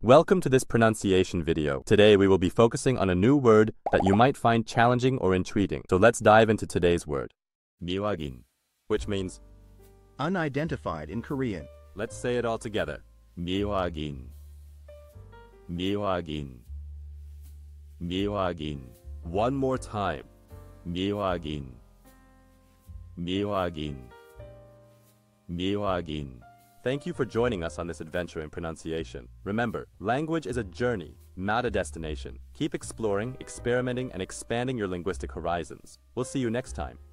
Welcome to this pronunciation video. Today we will be focusing on a new word that you might find challenging or intriguing. So let's dive into today's word. mihwagin, which means unidentified in Korean. Let's say it all together. mihwagin. mihwagin. mihwagin. One more time. mihwagin. mihwagin. mihwagin. Thank you for joining us on this adventure in pronunciation. Remember, language is a journey, not a destination. Keep exploring, experimenting, and expanding your linguistic horizons. We'll see you next time.